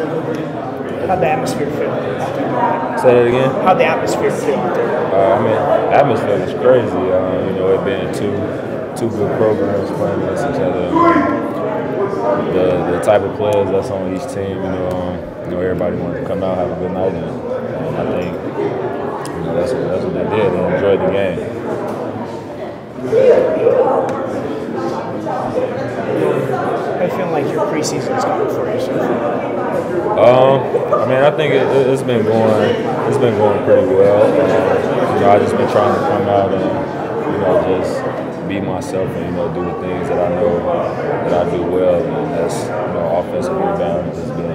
How'd the atmosphere feel? Say that again? How'd the atmosphere feel? I mean, the atmosphere was crazy. You know, it being two good programs playing against each other. The type of players that's on each team, you know, everybody wanted to come out, have a good night, and I think that's what they did. They enjoyed the game. I feel like your preseason's going for you so far. I mean, I think it's been going pretty well. You know, I just been trying to come out and just be myself and do the things that I know that I do well, and that's offensive rebounding, just being